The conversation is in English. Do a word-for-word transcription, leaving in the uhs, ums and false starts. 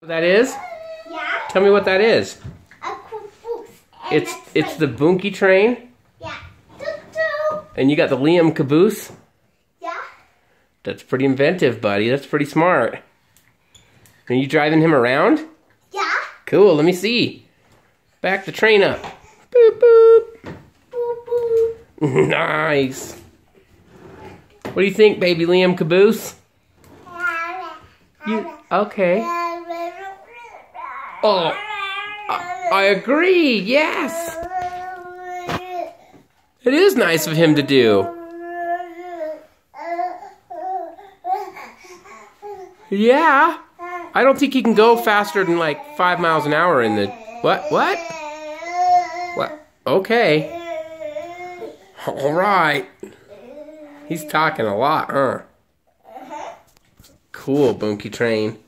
What that is? Yeah. Tell me what that is. A caboose. It's it's the Boonkie Train. Yeah. Doo-doo. And you got the Liam caboose. Yeah. That's pretty inventive, buddy. That's pretty smart. Are you driving him around? Yeah. Cool. Let me see. Back the train up. Boop boop. Boop boop. Nice. What do you think, baby Liam caboose? You okay? Oh, I, I agree. Yes, it is nice of him to do. Yeah, I don't think he can go faster than like five miles an hour in the what? What? What? Okay. All right. He's talking a lot, huh? Cool, Boonkie Train.